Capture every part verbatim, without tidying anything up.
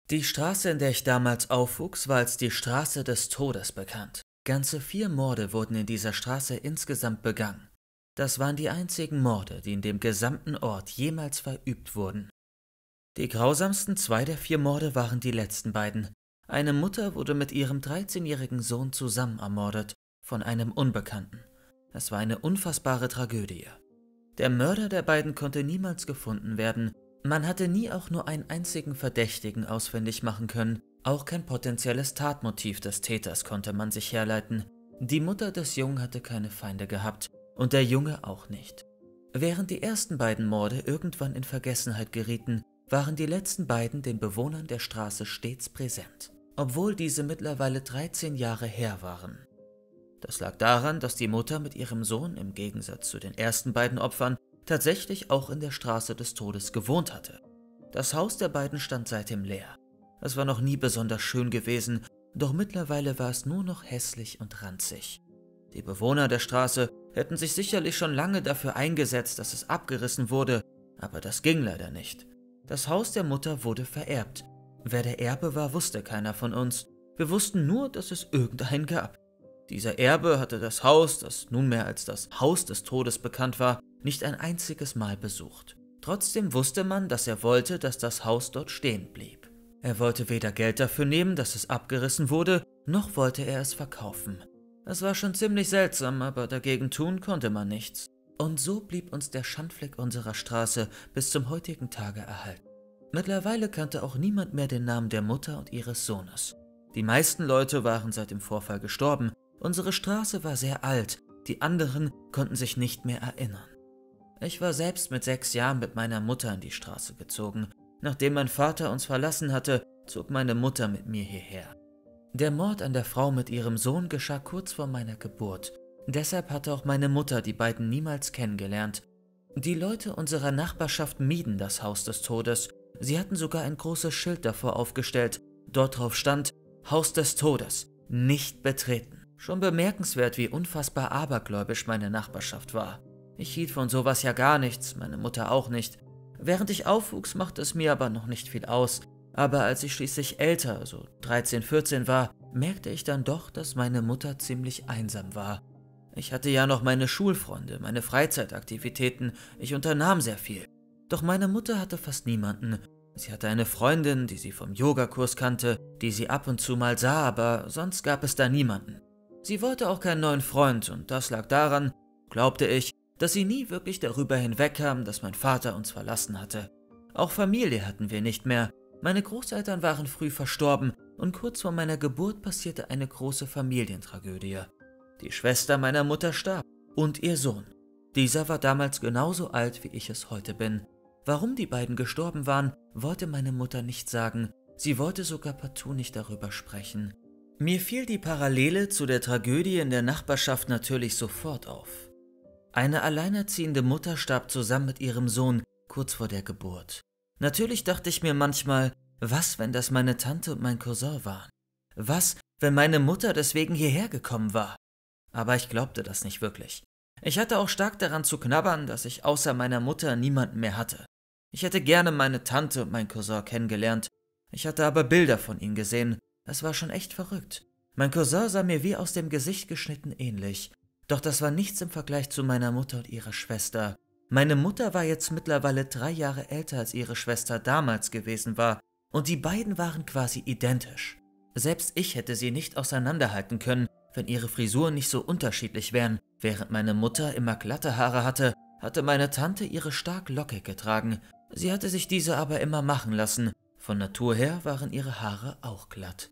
Die Straße, in der ich damals aufwuchs, war als die Straße des Todes bekannt. Ganze vier Morde wurden in dieser Straße insgesamt begangen. Das waren die einzigen Morde, die in dem gesamten Ort jemals verübt wurden. Die grausamsten zwei der vier Morde waren die letzten beiden. Eine Mutter wurde mit ihrem dreizehnjährigen Sohn zusammen ermordet, von einem Unbekannten. Es war eine unfassbare Tragödie. Der Mörder der beiden konnte niemals gefunden werden. Man hatte nie auch nur einen einzigen Verdächtigen ausfindig machen können. Auch kein potenzielles Tatmotiv des Täters konnte man sich herleiten. Die Mutter des Jungen hatte keine Feinde gehabt und der Junge auch nicht. Während die ersten beiden Morde irgendwann in Vergessenheit gerieten, waren die letzten beiden den Bewohnern der Straße stets präsent, obwohl diese mittlerweile dreizehn Jahre her waren. Das lag daran, dass die Mutter mit ihrem Sohn im Gegensatz zu den ersten beiden Opfern tatsächlich auch in der Straße des Todes gewohnt hatte. Das Haus der beiden stand seitdem leer. Es war noch nie besonders schön gewesen, doch mittlerweile war es nur noch hässlich und ranzig. Die Bewohner der Straße hätten sich sicherlich schon lange dafür eingesetzt, dass es abgerissen wurde, aber das ging leider nicht. Das Haus der Mutter wurde vererbt. Wer der Erbe war, wusste keiner von uns. Wir wussten nur, dass es irgendeinen gab. Dieser Erbe hatte das Haus, das nunmehr als das Haus des Todes bekannt war, nicht ein einziges Mal besucht. Trotzdem wusste man, dass er wollte, dass das Haus dort stehen blieb. Er wollte weder Geld dafür nehmen, dass es abgerissen wurde, noch wollte er es verkaufen. Es war schon ziemlich seltsam, aber dagegen tun konnte man nichts. Und so blieb uns der Schandfleck unserer Straße bis zum heutigen Tage erhalten. Mittlerweile kannte auch niemand mehr den Namen der Mutter und ihres Sohnes. Die meisten Leute waren seit dem Vorfall gestorben. Unsere Straße war sehr alt, die anderen konnten sich nicht mehr erinnern. Ich war selbst mit sechs Jahren mit meiner Mutter in die Straße gezogen. Nachdem mein Vater uns verlassen hatte, zog meine Mutter mit mir hierher. Der Mord an der Frau mit ihrem Sohn geschah kurz vor meiner Geburt. Deshalb hatte auch meine Mutter die beiden niemals kennengelernt. Die Leute unserer Nachbarschaft mieden das Haus des Todes. Sie hatten sogar ein großes Schild davor aufgestellt. Dort drauf stand: Haus des Todes, nicht betreten. Schon bemerkenswert, wie unfassbar abergläubisch meine Nachbarschaft war. Ich hielt von sowas ja gar nichts, meine Mutter auch nicht. Während ich aufwuchs, machte es mir aber noch nicht viel aus. Aber als ich schließlich älter, so dreizehn, vierzehn war, merkte ich dann doch, dass meine Mutter ziemlich einsam war. Ich hatte ja noch meine Schulfreunde, meine Freizeitaktivitäten, ich unternahm sehr viel. Doch meine Mutter hatte fast niemanden. Sie hatte eine Freundin, die sie vom Yogakurs kannte, die sie ab und zu mal sah, aber sonst gab es da niemanden. Sie wollte auch keinen neuen Freund und das lag daran, glaubte ich, dass sie nie wirklich darüber hinwegkam, dass mein Vater uns verlassen hatte. Auch Familie hatten wir nicht mehr. Meine Großeltern waren früh verstorben und kurz vor meiner Geburt passierte eine große Familientragödie. Die Schwester meiner Mutter starb und ihr Sohn. Dieser war damals genauso alt, wie ich es heute bin. Warum die beiden gestorben waren, wollte meine Mutter nicht sagen. Sie wollte sogar partout nicht darüber sprechen. Mir fiel die Parallele zu der Tragödie in der Nachbarschaft natürlich sofort auf. Eine alleinerziehende Mutter starb zusammen mit ihrem Sohn kurz vor der Geburt. Natürlich dachte ich mir manchmal, was, wenn das meine Tante und mein Cousin waren? Was, wenn meine Mutter deswegen hierher gekommen war? Aber ich glaubte das nicht wirklich. Ich hatte auch stark daran zu knabbern, dass ich außer meiner Mutter niemanden mehr hatte. Ich hätte gerne meine Tante und mein Cousin kennengelernt. Ich hatte aber Bilder von ihnen gesehen. Es war schon echt verrückt. Mein Cousin sah mir wie aus dem Gesicht geschnitten ähnlich. Doch das war nichts im Vergleich zu meiner Mutter und ihrer Schwester. Meine Mutter war jetzt mittlerweile drei Jahre älter als ihre Schwester damals gewesen war. Und die beiden waren quasi identisch. Selbst ich hätte sie nicht auseinanderhalten können, wenn ihre Frisuren nicht so unterschiedlich wären. Während meine Mutter immer glatte Haare hatte, hatte meine Tante ihre stark lockig getragen. Sie hatte sich diese aber immer machen lassen. Von Natur her waren ihre Haare auch glatt.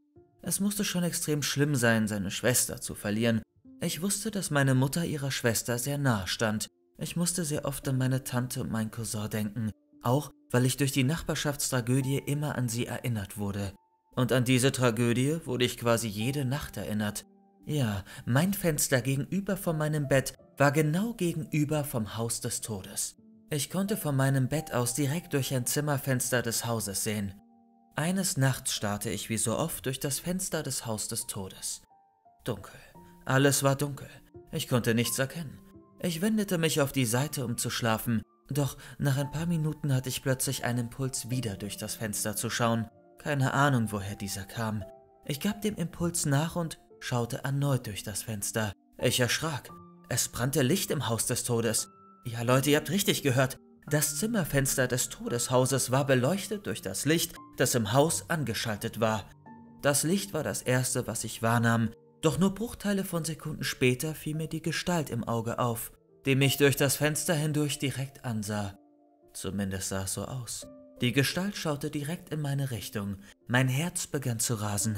Es musste schon extrem schlimm sein, seine Schwester zu verlieren. Ich wusste, dass meine Mutter ihrer Schwester sehr nahe stand. Ich musste sehr oft an meine Tante und meinen Cousin denken, auch weil ich durch die Nachbarschaftstragödie immer an sie erinnert wurde. Und an diese Tragödie wurde ich quasi jede Nacht erinnert. Ja, mein Fenster gegenüber von meinem Bett war genau gegenüber vom Haus des Todes. Ich konnte von meinem Bett aus direkt durch ein Zimmerfenster des Hauses sehen. Eines Nachts starrte ich wie so oft durch das Fenster des Haus des Todes. Dunkel. Alles war dunkel. Ich konnte nichts erkennen. Ich wendete mich auf die Seite, um zu schlafen, doch nach ein paar Minuten hatte ich plötzlich einen Impuls, wieder durch das Fenster zu schauen. Keine Ahnung, woher dieser kam. Ich gab dem Impuls nach und schaute erneut durch das Fenster. Ich erschrak. Es brannte Licht im Haus des Todes. Ja, Leute, ihr habt richtig gehört. Das Zimmerfenster des Todeshauses war beleuchtet durch das Licht, das im Haus angeschaltet war. Das Licht war das Erste, was ich wahrnahm, doch nur Bruchteile von Sekunden später fiel mir die Gestalt im Auge auf, die mich durch das Fenster hindurch direkt ansah. Zumindest sah es so aus. Die Gestalt schaute direkt in meine Richtung. Mein Herz begann zu rasen.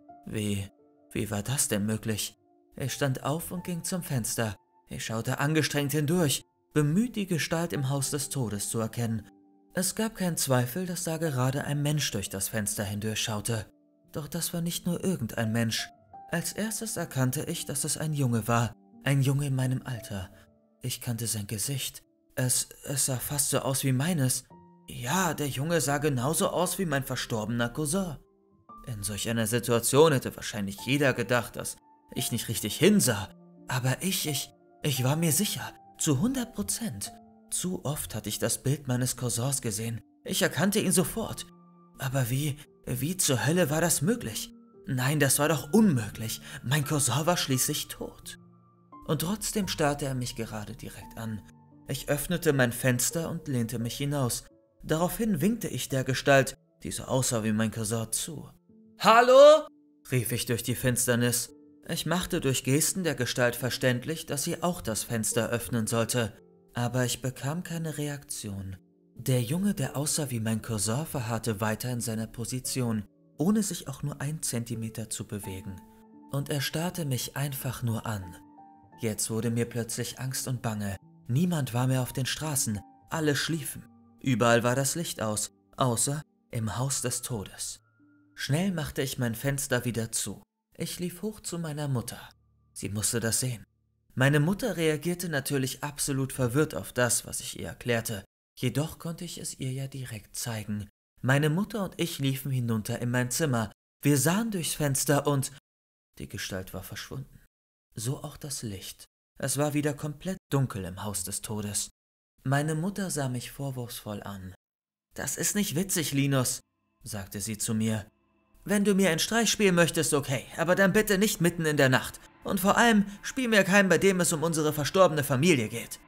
Wie, wie war das denn möglich? Ich stand auf und ging zum Fenster. Ich schaute angestrengt hindurch, bemüht, die Gestalt im Haus des Todes zu erkennen. Es gab keinen Zweifel, dass da gerade ein Mensch durch das Fenster hindurch schaute. Doch das war nicht nur irgendein Mensch. Als erstes erkannte ich, dass es ein Junge war. Ein Junge in meinem Alter. Ich kannte sein Gesicht. Es, es sah fast so aus wie meines. Ja, der Junge sah genauso aus wie mein verstorbener Cousin. In solch einer Situation hätte wahrscheinlich jeder gedacht, dass ich nicht richtig hinsah. Aber ich, ich, ich war mir sicher. Zu hundert Prozent. Zu oft hatte ich das Bild meines Cousins gesehen. Ich erkannte ihn sofort. Aber wie, wie zur Hölle war das möglich? Nein, das war doch unmöglich. Mein Cousin war schließlich tot. Und trotzdem starrte er mich gerade direkt an. Ich öffnete mein Fenster und lehnte mich hinaus. Daraufhin winkte ich der Gestalt, die so aussah wie mein Cousin, zu. »Hallo?« rief ich durch die Finsternis. Ich machte durch Gesten der Gestalt verständlich, dass sie auch das Fenster öffnen sollte. Aber ich bekam keine Reaktion. Der Junge, der aussah wie mein Cousin, verharrte weiter in seiner Position, ohne sich auch nur ein Zentimeter zu bewegen. Und er starrte mich einfach nur an. Jetzt wurde mir plötzlich Angst und Bange. Niemand war mehr auf den Straßen, alle schliefen. Überall war das Licht aus, außer im Haus des Todes. Schnell machte ich mein Fenster wieder zu. Ich lief hoch zu meiner Mutter. Sie musste das sehen. Meine Mutter reagierte natürlich absolut verwirrt auf das, was ich ihr erklärte. Jedoch konnte ich es ihr ja direkt zeigen. Meine Mutter und ich liefen hinunter in mein Zimmer. Wir sahen durchs Fenster und die Gestalt war verschwunden. So auch das Licht. Es war wieder komplett dunkel im Haus des Todes. Meine Mutter sah mich vorwurfsvoll an. »Das ist nicht witzig, Linus«, sagte sie zu mir. »Wenn du mir einen Streich spielen möchtest, okay, aber dann bitte nicht mitten in der Nacht. Und vor allem, spiel mir keinen, bei dem es um unsere verstorbene Familie geht.«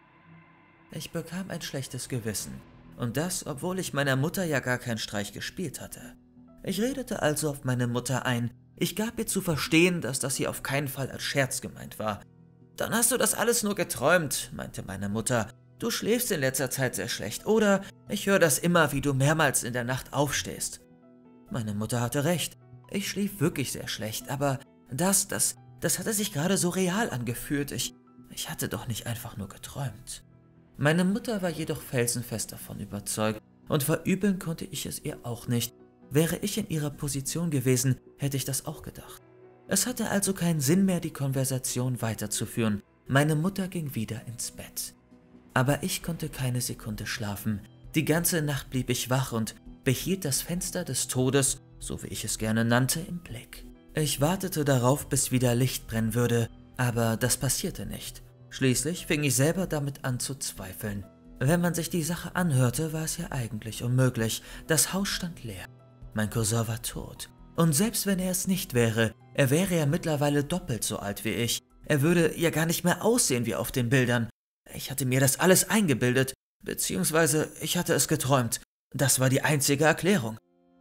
Ich bekam ein schlechtes Gewissen. Und das, obwohl ich meiner Mutter ja gar keinen Streich gespielt hatte. Ich redete also auf meine Mutter ein. Ich gab ihr zu verstehen, dass das hier auf keinen Fall als Scherz gemeint war. »Dann hast du das alles nur geträumt«, meinte meine Mutter. »Du schläfst in letzter Zeit sehr schlecht, oder ich höre das immer, wie du mehrmals in der Nacht aufstehst.« Meine Mutter hatte recht. Ich schlief wirklich sehr schlecht, aber das, das, das hatte sich gerade so real angefühlt. Ich, ich hatte doch nicht einfach nur geträumt. Meine Mutter war jedoch felsenfest davon überzeugt, und verübeln konnte ich es ihr auch nicht. Wäre ich in ihrer Position gewesen, hätte ich das auch gedacht. Es hatte also keinen Sinn mehr, die Konversation weiterzuführen. Meine Mutter ging wieder ins Bett. Aber ich konnte keine Sekunde schlafen. Die ganze Nacht blieb ich wach und behielt das Fenster des Todes, so wie ich es gerne nannte, im Blick. Ich wartete darauf, bis wieder Licht brennen würde, aber das passierte nicht. Schließlich fing ich selber damit an zu zweifeln. Wenn man sich die Sache anhörte, war es ja eigentlich unmöglich. Das Haus stand leer. Mein Cousin war tot. Und selbst wenn er es nicht wäre, er wäre ja mittlerweile doppelt so alt wie ich. Er würde ja gar nicht mehr aussehen wie auf den Bildern. Ich hatte mir das alles eingebildet, beziehungsweise ich hatte es geträumt. Das war die einzige Erklärung.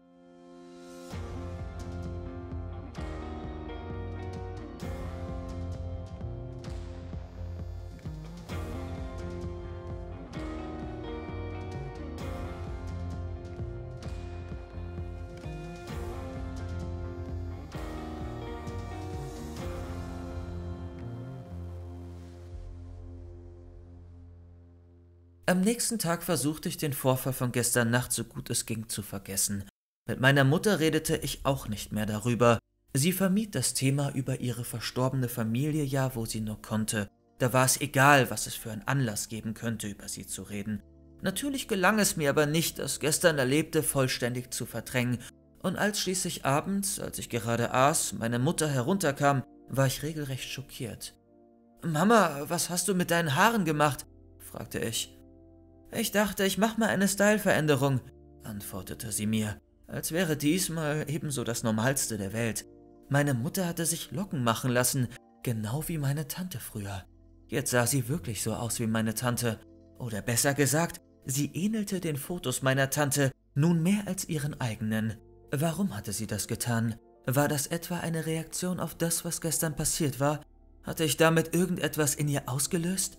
Am nächsten Tag versuchte ich, den Vorfall von gestern Nacht so gut es ging zu vergessen. Mit meiner Mutter redete ich auch nicht mehr darüber. Sie vermied das Thema über ihre verstorbene Familie ja, wo sie nur konnte. Da war es egal, was es für einen Anlass geben könnte, über sie zu reden. Natürlich gelang es mir aber nicht, das gestern Erlebte vollständig zu verdrängen. Und als schließlich abends, als ich gerade aß, meine Mutter herunterkam, war ich regelrecht schockiert. »Mama, was hast du mit deinen Haaren gemacht?« fragte ich. »Ich dachte, ich mache mal eine Styleveränderung«, antwortete sie mir. als wäre diesmal ebenso das Normalste der Welt. Meine Mutter hatte sich Locken machen lassen, genau wie meine Tante früher. Jetzt sah sie wirklich so aus wie meine Tante. Oder besser gesagt, sie ähnelte den Fotos meiner Tante nun mehr als ihren eigenen. Warum hatte sie das getan? War das etwa eine Reaktion auf das, was gestern passiert war? Hatte ich damit irgendetwas in ihr ausgelöst?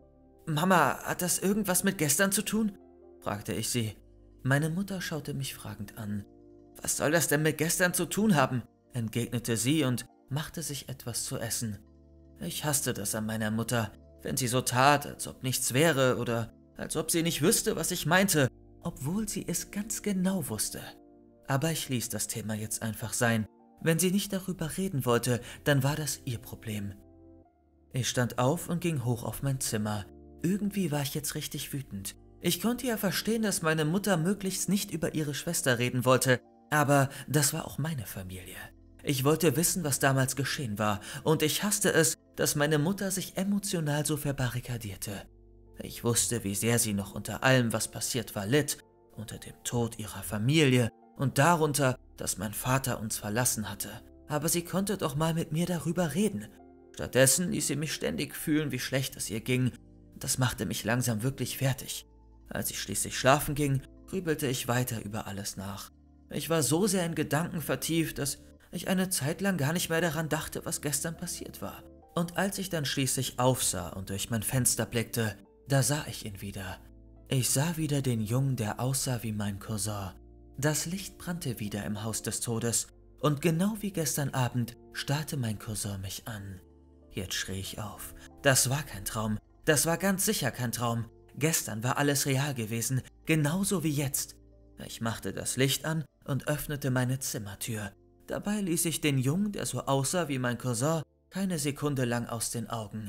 »Mama, hat das irgendwas mit gestern zu tun?« fragte ich sie. Meine Mutter schaute mich fragend an. »Was soll das denn mit gestern zu tun haben?« entgegnete sie und machte sich etwas zu essen. Ich hasste das an meiner Mutter, wenn sie so tat, als ob nichts wäre oder als ob sie nicht wüsste, was ich meinte, obwohl sie es ganz genau wusste. Aber ich ließ das Thema jetzt einfach sein. Wenn sie nicht darüber reden wollte, dann war das ihr Problem. Ich stand auf und ging hoch auf mein Zimmer. Irgendwie war ich jetzt richtig wütend. Ich konnte ja verstehen, dass meine Mutter möglichst nicht über ihre Schwester reden wollte, aber das war auch meine Familie. Ich wollte wissen, was damals geschehen war, und ich hasste es, dass meine Mutter sich emotional so verbarrikadierte. Ich wusste, wie sehr sie noch unter allem, was passiert war, litt, unter dem Tod ihrer Familie und darunter, dass mein Vater uns verlassen hatte. Aber sie konnte doch mal mit mir darüber reden. Stattdessen ließ sie mich ständig fühlen, wie schlecht es ihr ging. Das machte mich langsam wirklich fertig. Als ich schließlich schlafen ging, grübelte ich weiter über alles nach. Ich war so sehr in Gedanken vertieft, dass ich eine Zeit lang gar nicht mehr daran dachte, was gestern passiert war. Und als ich dann schließlich aufsah und durch mein Fenster blickte, da sah ich ihn wieder. Ich sah wieder den Jungen, der aussah wie mein Cousin. Das Licht brannte wieder im Haus des Todes, und genau wie gestern Abend starrte mein Cousin mich an. Jetzt schrie ich auf. Das war kein Traum, das war ganz sicher kein Traum. Gestern war alles real gewesen, genauso wie jetzt. Ich machte das Licht an und öffnete meine Zimmertür. Dabei ließ ich den Jungen, der so aussah wie mein Cousin, keine Sekunde lang aus den Augen.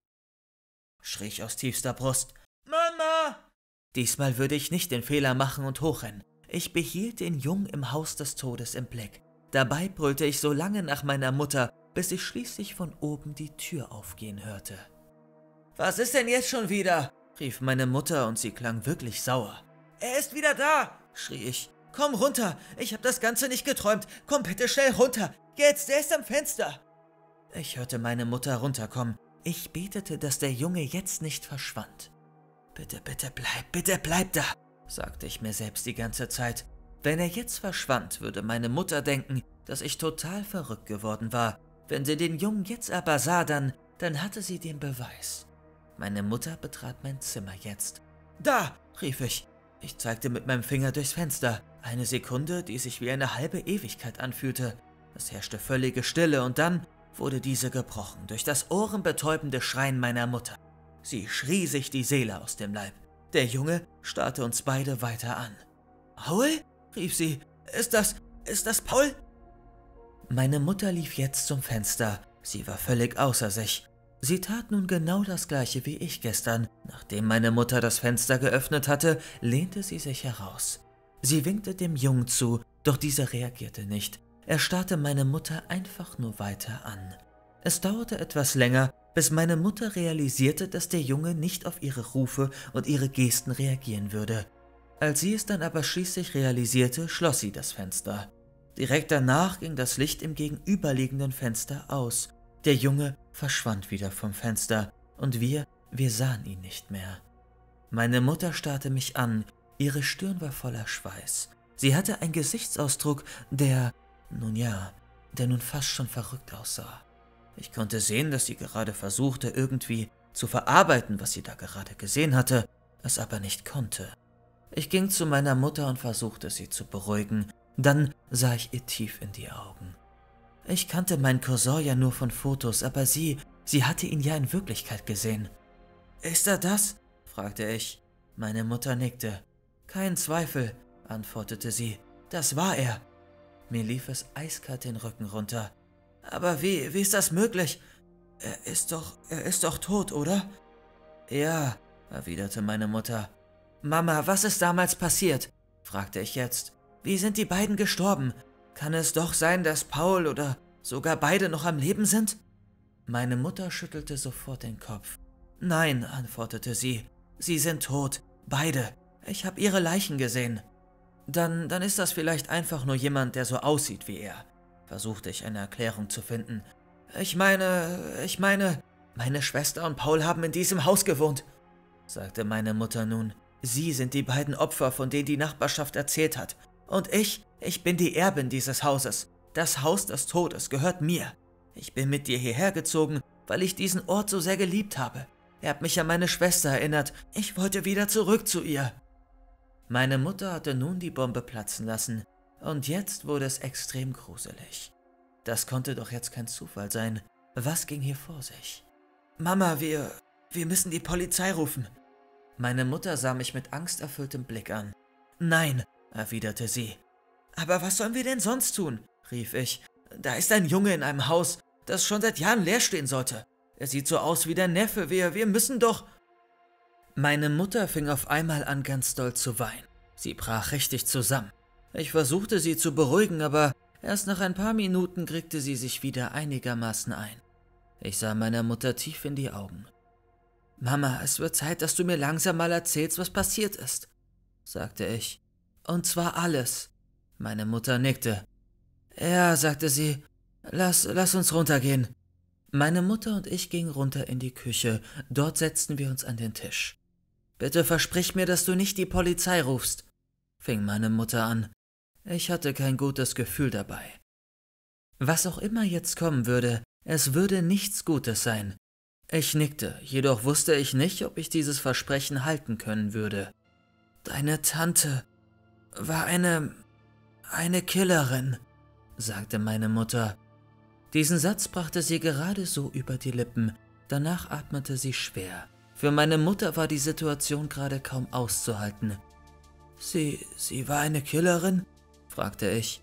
Schrie ich aus tiefster Brust. »Mama!« Diesmal würde ich nicht den Fehler machen und hochrennen. Ich behielt den Jungen im Haus des Todes im Blick. Dabei brüllte ich so lange nach meiner Mutter, bis ich schließlich von oben die Tür aufgehen hörte. »Was ist denn jetzt schon wieder?« rief meine Mutter, und sie klang wirklich sauer. »Er ist wieder da!« schrie ich. »Komm runter, ich habe das Ganze nicht geträumt. Komm bitte schnell runter. Jetzt, der ist am Fenster.« Ich hörte meine Mutter runterkommen. Ich betete, dass der Junge jetzt nicht verschwand. »Bitte, bitte bleib, bitte bleib da«, sagte ich mir selbst die ganze Zeit. Wenn er jetzt verschwand, würde meine Mutter denken, dass ich total verrückt geworden war. Wenn sie den Jungen jetzt aber sah, dann, dann hatte sie den Beweis. Meine Mutter betrat mein Zimmer jetzt. »Da«, rief ich. Ich zeigte mit meinem Finger durchs Fenster. Eine Sekunde, die sich wie eine halbe Ewigkeit anfühlte. Es herrschte völlige Stille, und dann wurde diese gebrochen durch das ohrenbetäubende Schreien meiner Mutter. Sie schrie sich die Seele aus dem Leib. Der Junge starrte uns beide weiter an. »Paul?« rief sie. »Ist das, ist das Paul?« Meine Mutter lief jetzt zum Fenster. Sie war völlig außer sich. Sie tat nun genau das Gleiche wie ich gestern. Nachdem meine Mutter das Fenster geöffnet hatte, lehnte sie sich heraus. Sie winkte dem Jungen zu, doch dieser reagierte nicht. Er starrte meine Mutter einfach nur weiter an. Es dauerte etwas länger, bis meine Mutter realisierte, dass der Junge nicht auf ihre Rufe und ihre Gesten reagieren würde. Als sie es dann aber schließlich realisierte, schloss sie das Fenster. Direkt danach ging das Licht im gegenüberliegenden Fenster aus. Der Junge verschwand wieder vom Fenster, und wir, wir sahen ihn nicht mehr. Meine Mutter starrte mich an, ihre Stirn war voller Schweiß. Sie hatte einen Gesichtsausdruck, der, nun ja, der nun fast schon verrückt aussah. Ich konnte sehen, dass sie gerade versuchte, irgendwie zu verarbeiten, was sie da gerade gesehen hatte, es aber nicht konnte. Ich ging zu meiner Mutter und versuchte, sie zu beruhigen. Dann sah ich ihr tief in die Augen. Ich kannte meinen Cousin ja nur von Fotos, aber sie, sie hatte ihn ja in Wirklichkeit gesehen. »Ist er das?« fragte ich. Meine Mutter nickte. »Kein Zweifel«, antwortete sie. »Das war er.« Mir lief es eiskalt den Rücken runter. »Aber wie, wie ist das möglich? Er ist doch, er ist doch tot, oder?« »Ja«, erwiderte meine Mutter. »Mama, was ist damals passiert?« fragte ich jetzt. »Wie sind die beiden gestorben? Kann es doch sein, dass Paul oder sogar beide noch am Leben sind?« Meine Mutter schüttelte sofort den Kopf. »Nein«, antwortete sie, »sie sind tot, beide. Ich habe ihre Leichen gesehen.« Dann, dann ist das vielleicht einfach nur jemand, der so aussieht wie er, versuchte ich eine Erklärung zu finden. Ich meine, ich meine, meine Schwester und Paul haben in diesem Haus gewohnt, sagte meine Mutter nun. Sie sind die beiden Opfer, von denen die Nachbarschaft erzählt hat. Und ich, ich bin die Erbin dieses Hauses. Das Haus des Todes gehört mir. Ich bin mit dir hierher gezogen, weil ich diesen Ort so sehr geliebt habe. Er hat mich an meine Schwester erinnert. Ich wollte wieder zurück zu ihr. Meine Mutter hatte nun die Bombe platzen lassen. Und jetzt wurde es extrem gruselig. Das konnte doch jetzt kein Zufall sein. Was ging hier vor sich? Mama, wir, wir müssen die Polizei rufen. Meine Mutter sah mich mit angsterfülltem Blick an. Nein, erwiderte sie. Aber was sollen wir denn sonst tun? Rief ich. Da ist ein Junge in einem Haus, das schon seit Jahren leer stehen sollte. Er sieht so aus wie der Neffe, wir, wir müssen doch... Meine Mutter fing auf einmal an, ganz doll zu weinen. Sie brach richtig zusammen. Ich versuchte sie zu beruhigen, aber erst nach ein paar Minuten kriegte sie sich wieder einigermaßen ein. Ich sah meiner Mutter tief in die Augen. »Mama, es wird Zeit, dass du mir langsam mal erzählst, was passiert ist«, sagte ich. »Und zwar alles.« Meine Mutter nickte. »Ja«, sagte sie, »lass, lass uns runtergehen.« Meine Mutter und ich gingen runter in die Küche. Dort setzten wir uns an den Tisch. »Bitte versprich mir, dass du nicht die Polizei rufst«, fing meine Mutter an. Ich hatte kein gutes Gefühl dabei. Was auch immer jetzt kommen würde, es würde nichts Gutes sein. Ich nickte, jedoch wusste ich nicht, ob ich dieses Versprechen halten können würde. »Deine Tante war eine... eine Killerin«, sagte meine Mutter. Diesen Satz brachte sie gerade so über die Lippen, danach atmete sie schwer. Für meine Mutter war die Situation gerade kaum auszuhalten. »Sie, sie war eine Killerin?«, fragte ich.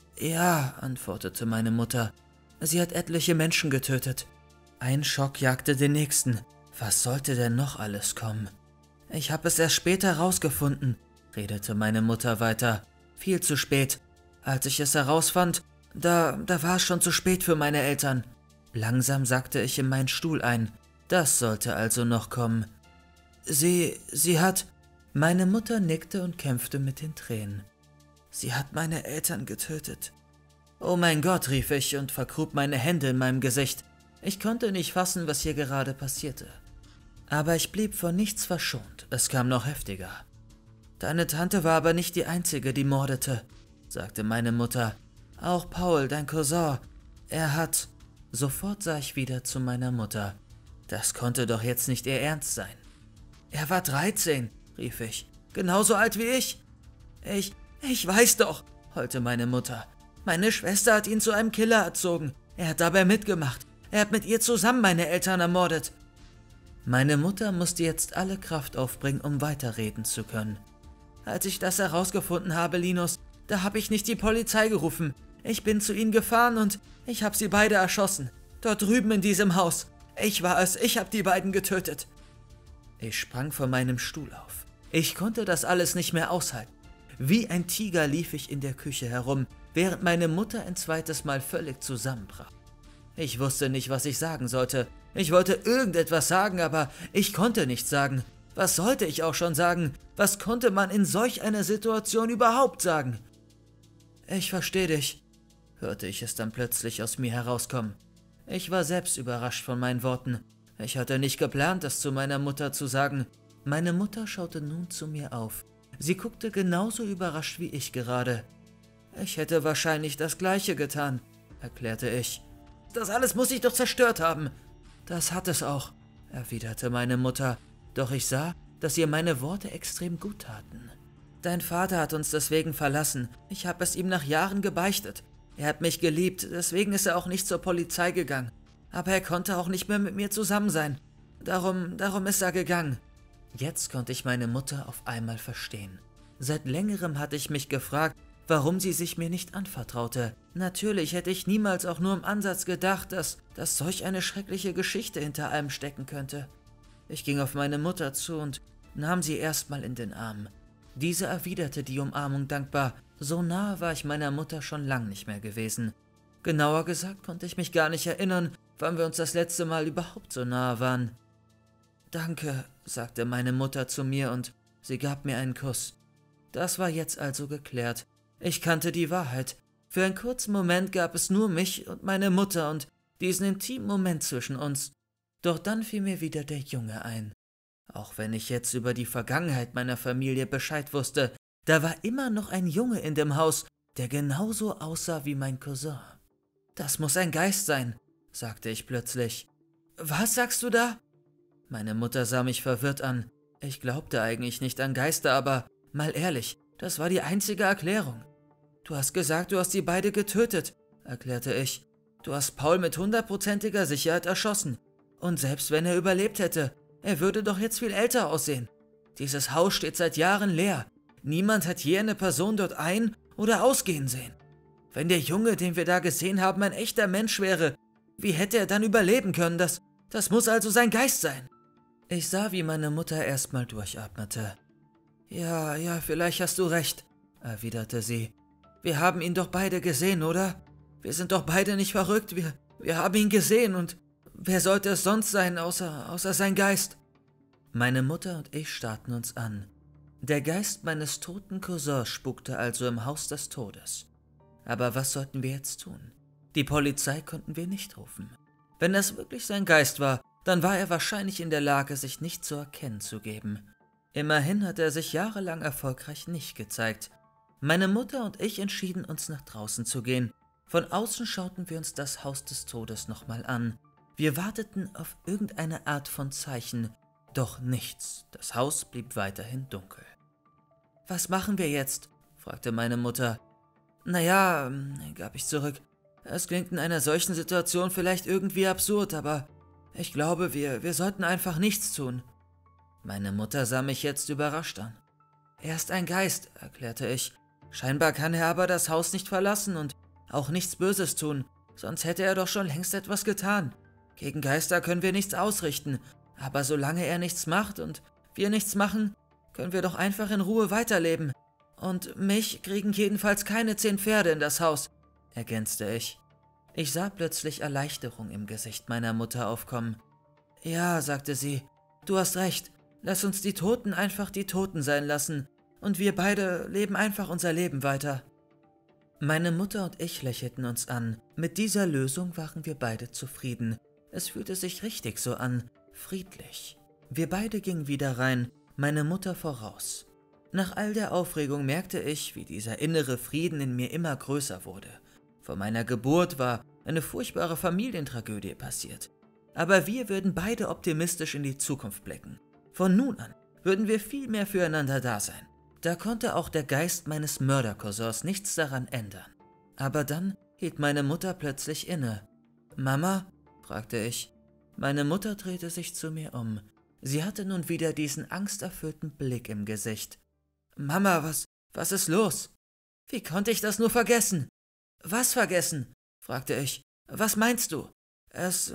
»Ja«, antwortete meine Mutter. »Sie hat etliche Menschen getötet.« Ein Schock jagte den nächsten. Was sollte denn noch alles kommen? »Ich habe es erst später herausgefunden«, redete meine Mutter weiter. »Viel zu spät. Als ich es herausfand, da, da war es schon zu spät für meine Eltern.« Langsam sackte ich in meinen Stuhl ein. Das sollte also noch kommen. »Sie, sie hat...« Meine Mutter nickte und kämpfte mit den Tränen. »Sie hat meine Eltern getötet.« »Oh mein Gott«, rief ich und vergrub meine Hände in meinem Gesicht. Ich konnte nicht fassen, was hier gerade passierte. Aber ich blieb vor nichts verschont. Es kam noch heftiger. »Deine Tante war aber nicht die Einzige, die mordete«, sagte meine Mutter. »Auch Paul, dein Cousin, er hat...« Sofort sah ich wieder zu meiner Mutter. Das konnte doch jetzt nicht ihr Ernst sein. »Er war dreizehn«, rief ich. »Genauso alt wie ich.« »Ich, ich weiß doch«, heulte meine Mutter. »Meine Schwester hat ihn zu einem Killer erzogen. Er hat dabei mitgemacht. Er hat mit ihr zusammen meine Eltern ermordet.« Meine Mutter musste jetzt alle Kraft aufbringen, um weiterreden zu können. »Als ich das herausgefunden habe, Linus, da habe ich nicht die Polizei gerufen. Ich bin zu ihnen gefahren und ich habe sie beide erschossen. Dort drüben in diesem Haus. Ich war es, ich habe die beiden getötet.« Ich sprang von meinem Stuhl auf. Ich konnte das alles nicht mehr aushalten. Wie ein Tiger lief ich in der Küche herum, während meine Mutter ein zweites Mal völlig zusammenbrach. Ich wusste nicht, was ich sagen sollte. Ich wollte irgendetwas sagen, aber ich konnte nichts sagen. Was sollte ich auch schon sagen? Was konnte man in solch einer Situation überhaupt sagen? »Ich verstehe dich«, hörte ich es dann plötzlich aus mir herauskommen. Ich war selbst überrascht von meinen Worten. Ich hatte nicht geplant, das zu meiner Mutter zu sagen. Meine Mutter schaute nun zu mir auf. Sie guckte genauso überrascht wie ich gerade. »Ich hätte wahrscheinlich das Gleiche getan«, erklärte ich. »Das alles muss ich doch zerstört haben.« »Das hat es auch«, erwiderte meine Mutter. Doch ich sah, dass ihr meine Worte extrem gut taten. »Dein Vater hat uns deswegen verlassen. Ich habe es ihm nach Jahren gebeichtet. Er hat mich geliebt, deswegen ist er auch nicht zur Polizei gegangen. Aber er konnte auch nicht mehr mit mir zusammen sein. Darum, darum ist er gegangen.« Jetzt konnte ich meine Mutter auf einmal verstehen. Seit längerem hatte ich mich gefragt, warum sie sich mir nicht anvertraute. Natürlich hätte ich niemals auch nur im Ansatz gedacht, dass, dass solch eine schreckliche Geschichte hinter allem stecken könnte. Ich ging auf meine Mutter zu und nahm sie erstmal in den Arm. Diese erwiderte die Umarmung dankbar. So nahe war ich meiner Mutter schon lang nicht mehr gewesen. Genauer gesagt konnte ich mich gar nicht erinnern, wann wir uns das letzte Mal überhaupt so nahe waren. »Danke«, sagte meine Mutter zu mir und sie gab mir einen Kuss. Das war jetzt also geklärt. Ich kannte die Wahrheit. Für einen kurzen Moment gab es nur mich und meine Mutter und diesen intimen Moment zwischen uns. Doch dann fiel mir wieder der Junge ein. Auch wenn ich jetzt über die Vergangenheit meiner Familie Bescheid wusste, da war immer noch ein Junge in dem Haus, der genauso aussah wie mein Cousin. »Das muss ein Geist sein«, sagte ich plötzlich. »Was sagst du da?« Meine Mutter sah mich verwirrt an. Ich glaubte eigentlich nicht an Geister, aber mal ehrlich, das war die einzige Erklärung. »Du hast gesagt, du hast sie beide getötet«, erklärte ich. »Du hast Paul mit hundertprozentiger Sicherheit erschossen. Und selbst wenn er überlebt hätte, er würde doch jetzt viel älter aussehen. Dieses Haus steht seit Jahren leer. Niemand hat je eine Person dort ein- oder ausgehen sehen. Wenn der Junge, den wir da gesehen haben, ein echter Mensch wäre, wie hätte er dann überleben können? Das, das muss also sein Geist sein.« Ich sah, wie meine Mutter erstmal durchatmete. »Ja, ja, vielleicht hast du recht«, erwiderte sie. »Wir haben ihn doch beide gesehen, oder? Wir sind doch beide nicht verrückt. Wir, wir haben ihn gesehen und wer sollte es sonst sein, außer, außer sein Geist?« Meine Mutter und ich starrten uns an. Der Geist meines toten Cousins spukte also im Haus des Todes. Aber was sollten wir jetzt tun? Die Polizei konnten wir nicht rufen. Wenn das wirklich sein Geist war, dann war er wahrscheinlich in der Lage, sich nicht zu erkennen zu geben. Immerhin hat er sich jahrelang erfolgreich nicht gezeigt. Meine Mutter und ich entschieden uns, nach draußen zu gehen. Von außen schauten wir uns das Haus des Todes nochmal an. Wir warteten auf irgendeine Art von Zeichen, doch nichts. Das Haus blieb weiterhin dunkel. »Was machen wir jetzt?« fragte meine Mutter. »Naja«, gab ich zurück, »es klingt in einer solchen Situation vielleicht irgendwie absurd, aber ich glaube, wir, wir sollten einfach nichts tun.« Meine Mutter sah mich jetzt überrascht an. »Er ist ein Geist«, erklärte ich. »Scheinbar kann er aber das Haus nicht verlassen und auch nichts Böses tun, sonst hätte er doch schon längst etwas getan. Gegen Geister können wir nichts ausrichten, aber solange er nichts macht und wir nichts machen, können wir doch einfach in Ruhe weiterleben. Und mich kriegen jedenfalls keine zehn Pferde in das Haus«, ergänzte ich. Ich sah plötzlich Erleichterung im Gesicht meiner Mutter aufkommen. »Ja«, sagte sie, »du hast recht. Lass uns die Toten einfach die Toten sein lassen und wir beide leben einfach unser Leben weiter.« Meine Mutter und ich lächelten uns an. Mit dieser Lösung waren wir beide zufrieden. Es fühlte sich richtig so an, friedlich. Wir beide gingen wieder rein, meine Mutter voraus. Nach all der Aufregung merkte ich, wie dieser innere Frieden in mir immer größer wurde. Vor meiner Geburt war eine furchtbare Familientragödie passiert. Aber wir würden beide optimistisch in die Zukunft blicken. Von nun an würden wir viel mehr füreinander da sein. Da konnte auch der Geist meines Mördercousins nichts daran ändern. Aber dann hielt meine Mutter plötzlich inne. »Mama?« fragte ich. Meine Mutter drehte sich zu mir um. Sie hatte nun wieder diesen angsterfüllten Blick im Gesicht. »Mama, was, was ist los? Wie konnte ich das nur vergessen?« »Was vergessen?« fragte ich. »Was meinst du?« »Es,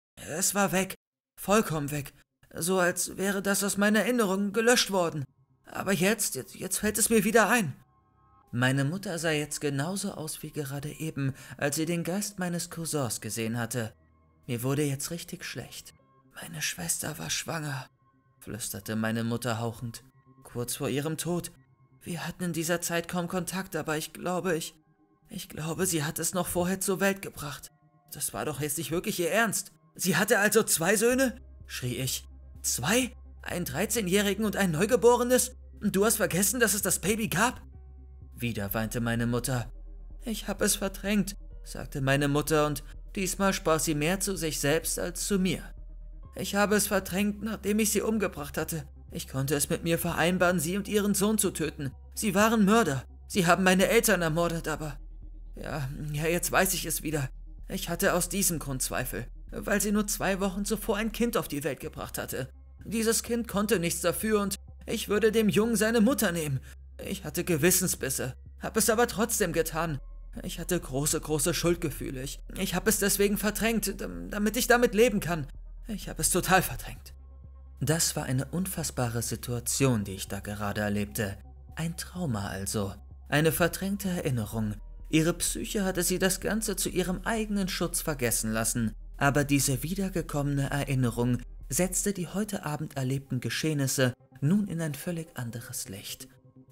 es war weg, vollkommen weg, so als wäre das aus meiner Erinnerung gelöscht worden. Aber jetzt, jetzt, jetzt fällt es mir wieder ein.« Meine Mutter sah jetzt genauso aus wie gerade eben, als sie den Geist meines Cousins gesehen hatte. Mir wurde jetzt richtig schlecht. »Meine Schwester war schwanger«, flüsterte meine Mutter hauchend. »Kurz vor ihrem Tod. Wir hatten in dieser Zeit kaum Kontakt, aber ich glaube, ich... Ich glaube, sie hat es noch vorher zur Welt gebracht. Das war doch jetzt nicht wirklich ihr Ernst. Sie hatte also zwei Söhne?« schrie ich. »Zwei? Einen dreizehnjährigen und ein Neugeborenes? Und du hast vergessen, dass es das Baby gab?« Wieder weinte meine Mutter. »Ich habe es verdrängt«, sagte meine Mutter, und diesmal sprach sie mehr zu sich selbst als zu mir. »Ich habe es verdrängt, nachdem ich sie umgebracht hatte. Ich konnte es mit mir vereinbaren, sie und ihren Sohn zu töten. Sie waren Mörder. Sie haben meine Eltern ermordet, aber... Ja, ja, jetzt weiß ich es wieder. Ich hatte aus diesem Grund Zweifel, weil sie nur zwei Wochen zuvor ein Kind auf die Welt gebracht hatte. Dieses Kind konnte nichts dafür und ich würde dem Jungen seine Mutter nehmen. Ich hatte Gewissensbisse, habe es aber trotzdem getan. Ich hatte große, große Schuldgefühle. Ich, ich habe es deswegen verdrängt, damit ich damit leben kann. Ich habe es total verdrängt.« Das war eine unfassbare Situation, die ich da gerade erlebte. Ein Trauma also, eine verdrängte Erinnerung. Ihre Psyche hatte sie das Ganze zu ihrem eigenen Schutz vergessen lassen, aber diese wiedergekommene Erinnerung setzte die heute Abend erlebten Geschehnisse nun in ein völlig anderes Licht.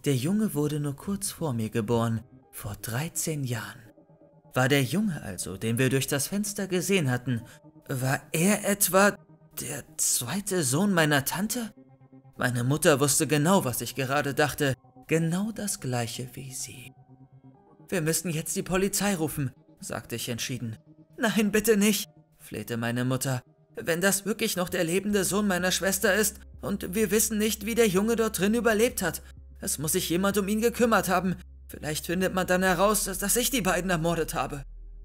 Der Junge wurde nur kurz vor mir geboren, vor dreizehn Jahren. War der Junge also, den wir durch das Fenster gesehen hatten, war er etwa der zweite Sohn meiner Tante? Meine Mutter wusste genau, was ich gerade dachte, genau das gleiche wie sie. »Wir müssen jetzt die Polizei rufen«, sagte ich entschieden. »Nein, bitte nicht«, flehte meine Mutter. »Wenn das wirklich noch der lebende Sohn meiner Schwester ist und wir wissen nicht, wie der Junge dort drin überlebt hat. Es muss sich jemand um ihn gekümmert haben. Vielleicht findet man dann heraus, dass ich die beiden ermordet habe.«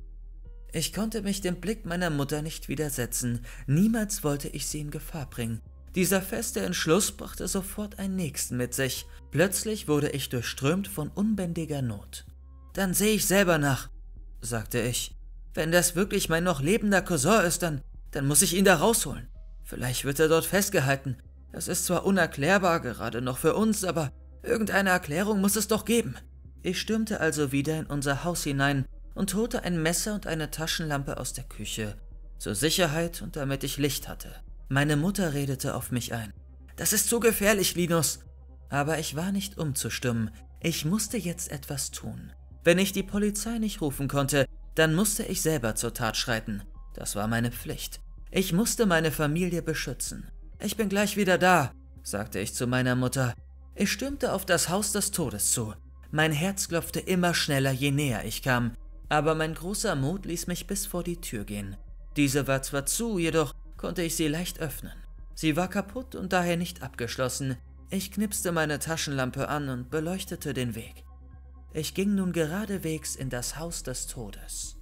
Ich konnte mich dem Blick meiner Mutter nicht widersetzen. Niemals wollte ich sie in Gefahr bringen. Dieser feste Entschluss brachte sofort einen nächsten mit sich. Plötzlich wurde ich durchströmt von unbändiger Not. »Dann sehe ich selber nach«, sagte ich. »Wenn das wirklich mein noch lebender Cousin ist, dann, dann muss ich ihn da rausholen. Vielleicht wird er dort festgehalten. Es ist zwar unerklärbar, gerade noch für uns, aber irgendeine Erklärung muss es doch geben.« Ich stürmte also wieder in unser Haus hinein und holte ein Messer und eine Taschenlampe aus der Küche. Zur Sicherheit und damit ich Licht hatte. Meine Mutter redete auf mich ein. »Das ist zu gefährlich, Linus.« Aber ich war nicht umzustimmen. Ich musste jetzt etwas tun. Wenn ich die Polizei nicht rufen konnte, dann musste ich selber zur Tat schreiten. Das war meine Pflicht. Ich musste meine Familie beschützen. »Ich bin gleich wieder da«, sagte ich zu meiner Mutter. Ich stürmte auf das Haus des Todes zu. Mein Herz klopfte immer schneller, je näher ich kam. Aber mein großer Mut ließ mich bis vor die Tür gehen. Diese war zwar zu, jedoch konnte ich sie leicht öffnen. Sie war kaputt und daher nicht abgeschlossen. Ich knipste meine Taschenlampe an und beleuchtete den Weg. Ich ging nun geradewegs in das Haus des Todes.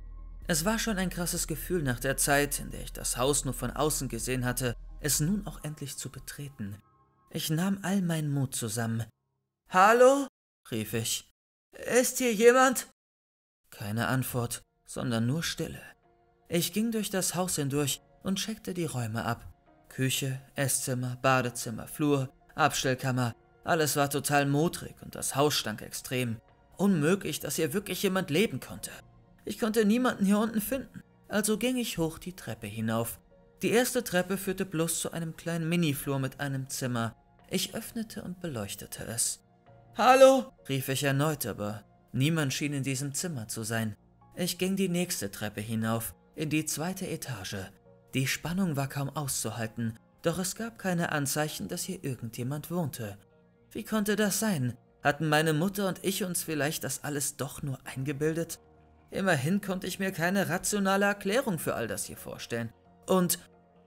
Es war schon ein krasses Gefühl nach der Zeit, in der ich das Haus nur von außen gesehen hatte, es nun auch endlich zu betreten. Ich nahm all meinen Mut zusammen. »Hallo?«, rief ich. »Ist hier jemand?« Keine Antwort, sondern nur Stille. Ich ging durch das Haus hindurch und checkte die Räume ab. Küche, Esszimmer, Badezimmer, Flur, Abstellkammer, alles war total modrig und das Haus stank extrem. Unmöglich, dass hier wirklich jemand leben konnte. Ich konnte niemanden hier unten finden, also ging ich hoch die Treppe hinauf. Die erste Treppe führte bloß zu einem kleinen Miniflur mit einem Zimmer. Ich öffnete und beleuchtete es. »Hallo?«, rief ich erneut, aber niemand schien in diesem Zimmer zu sein. Ich ging die nächste Treppe hinauf, in die zweite Etage. Die Spannung war kaum auszuhalten, doch es gab keine Anzeichen, dass hier irgendjemand wohnte. Wie konnte das sein? Hatten meine Mutter und ich uns vielleicht das alles doch nur eingebildet? Immerhin konnte ich mir keine rationale Erklärung für all das hier vorstellen. Und,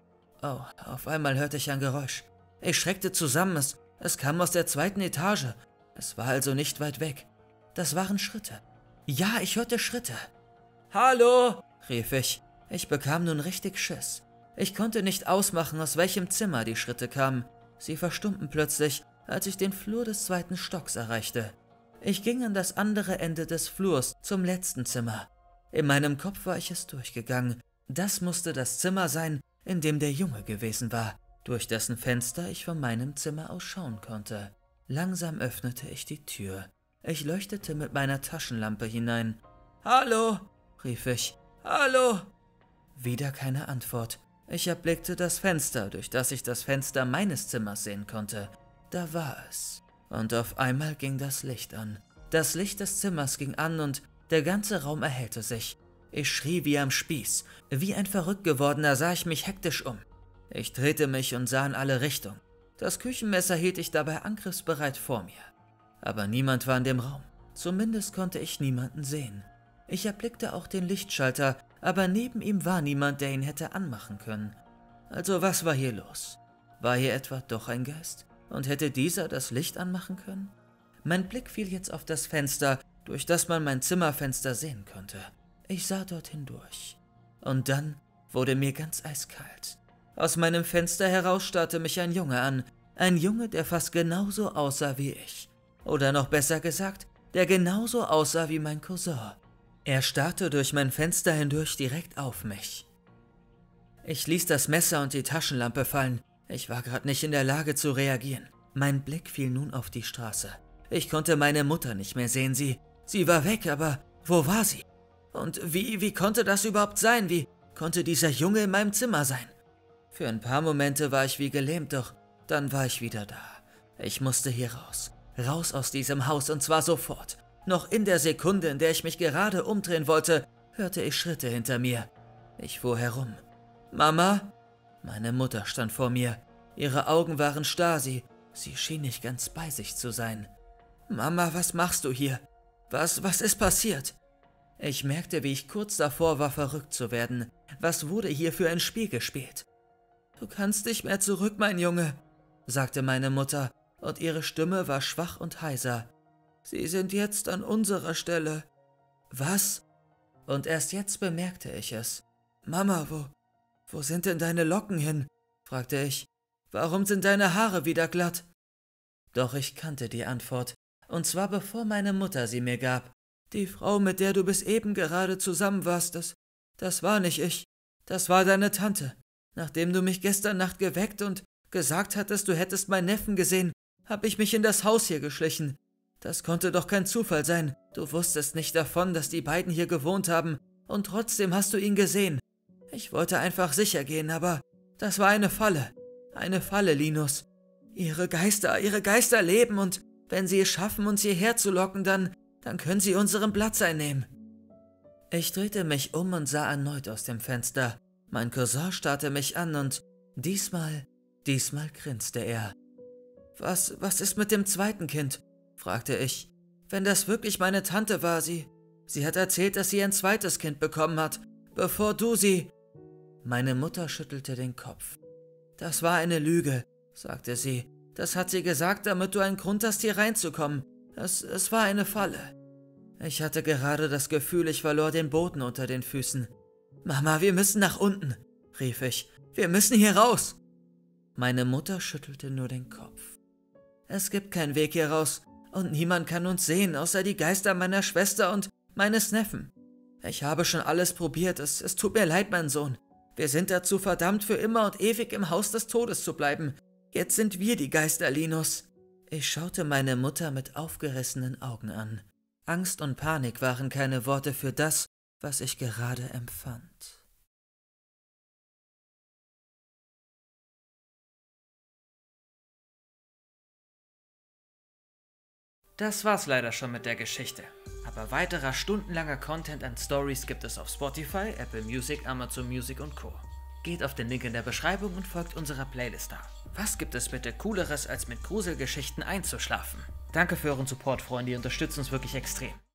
oh, auf einmal hörte ich ein Geräusch. Ich schreckte zusammen, es, es kam aus der zweiten Etage. Es war also nicht weit weg. Das waren Schritte. Ja, ich hörte Schritte. »Hallo?«, rief ich. Ich bekam nun richtig Schiss. Ich konnte nicht ausmachen, aus welchem Zimmer die Schritte kamen. Sie verstummten plötzlich, als ich den Flur des zweiten Stocks erreichte. Ich ging an das andere Ende des Flurs, zum letzten Zimmer. In meinem Kopf war ich es durchgegangen. Das musste das Zimmer sein, in dem der Junge gewesen war, durch dessen Fenster ich von meinem Zimmer aus schauen konnte. Langsam öffnete ich die Tür. Ich leuchtete mit meiner Taschenlampe hinein. »Hallo?«, rief ich. »Hallo?« Wieder keine Antwort. Ich erblickte das Fenster, durch das ich das Fenster meines Zimmers sehen konnte. Da war es. Und auf einmal ging das Licht an. Das Licht des Zimmers ging an und der ganze Raum erhellte sich. Ich schrie wie am Spieß. Wie ein verrückt gewordener sah ich mich hektisch um. Ich drehte mich und sah in alle Richtungen. Das Küchenmesser hielt ich dabei angriffsbereit vor mir. Aber niemand war in dem Raum. Zumindest konnte ich niemanden sehen. Ich erblickte auch den Lichtschalter, aber neben ihm war niemand, der ihn hätte anmachen können. Also was war hier los? War hier etwa doch ein Geist? Und hätte dieser das Licht anmachen können? Mein Blick fiel jetzt auf das Fenster, durch das man mein Zimmerfenster sehen konnte. Ich sah dort hindurch. Und dann wurde mir ganz eiskalt. Aus meinem Fenster heraus starrte mich ein Junge an. Ein Junge, der fast genauso aussah wie ich. Oder noch besser gesagt, der genauso aussah wie mein Cousin. Er starrte durch mein Fenster hindurch direkt auf mich. Ich ließ das Messer und die Taschenlampe fallen. Ich war gerade nicht in der Lage zu reagieren. Mein Blick fiel nun auf die Straße. Ich konnte meine Mutter nicht mehr sehen. Sie, sie war weg, aber wo war sie? Und wie, wie konnte das überhaupt sein? Wie konnte dieser Junge in meinem Zimmer sein? Für ein paar Momente war ich wie gelähmt, doch dann war ich wieder da. Ich musste hier raus. Raus aus diesem Haus und zwar sofort. Noch in der Sekunde, in der ich mich gerade umdrehen wollte, hörte ich Schritte hinter mir. Ich fuhr herum. »Mama?« Meine Mutter stand vor mir. Ihre Augen waren starr, sie, sie schien nicht ganz bei sich zu sein. »Mama, was machst du hier? Was, was ist passiert?« Ich merkte, wie ich kurz davor war, verrückt zu werden. Was wurde hier für ein Spiel gespielt? »Du kannst nicht mehr zurück, mein Junge«, sagte meine Mutter, und ihre Stimme war schwach und heiser. »Sie sind jetzt an unserer Stelle.« »Was?« Und erst jetzt bemerkte ich es. »Mama, wo, wo sind denn deine Locken hin?«, fragte ich. »Warum sind deine Haare wieder glatt?« Doch ich kannte die Antwort, und zwar bevor meine Mutter sie mir gab. »Die Frau, mit der du bis eben gerade zusammen warst, das, das war nicht ich. Das war deine Tante. Nachdem du mich gestern Nacht geweckt und gesagt hattest, du hättest meinen Neffen gesehen, habe ich mich in das Haus hier geschlichen. Das konnte doch kein Zufall sein. Du wusstest nicht davon, dass die beiden hier gewohnt haben, und trotzdem hast du ihn gesehen. Ich wollte einfach sicher gehen, aber das war eine Falle. Eine Falle, Linus. Ihre Geister, ihre Geister leben, und wenn sie es schaffen, uns hierher zu locken, dann, dann können sie unseren Platz einnehmen.« Ich drehte mich um und sah erneut aus dem Fenster. Mein Cousin starrte mich an und diesmal, diesmal grinste er. Was, was ist mit dem zweiten Kind?«, fragte ich. »Wenn das wirklich meine Tante war, sie, sie hat erzählt, dass sie ein zweites Kind bekommen hat, bevor du sie...« Meine Mutter schüttelte den Kopf. »Das war eine Lüge«, sagte sie. »Das hat sie gesagt, damit du einen Grund hast, hier reinzukommen. Es, es war eine Falle.« Ich hatte gerade das Gefühl, ich verlor den Boden unter den Füßen. »Mama, wir müssen nach unten«, rief ich. »Wir müssen hier raus.« Meine Mutter schüttelte nur den Kopf. »Es gibt keinen Weg hier raus, und niemand kann uns sehen, außer die Geister meiner Schwester und meines Neffen. Ich habe schon alles probiert, es, es tut mir leid, mein Sohn. Wir sind dazu verdammt, für immer und ewig im Haus des Todes zu bleiben. Jetzt sind wir die Geister, Linus.« Ich schaute meine Mutter mit aufgerissenen Augen an. Angst und Panik waren keine Worte für das, was ich gerade empfand. Das war's leider schon mit der Geschichte. Aber weiterer stundenlanger Content und Stories gibt es auf Spotify, Apple Music, Amazon Music und Co. Geht auf den Link in der Beschreibung und folgt unserer Playlist da. Was gibt es bitte Cooleres, als mit Gruselgeschichten einzuschlafen? Danke für euren Support, Freunde, ihr unterstützt uns wirklich extrem.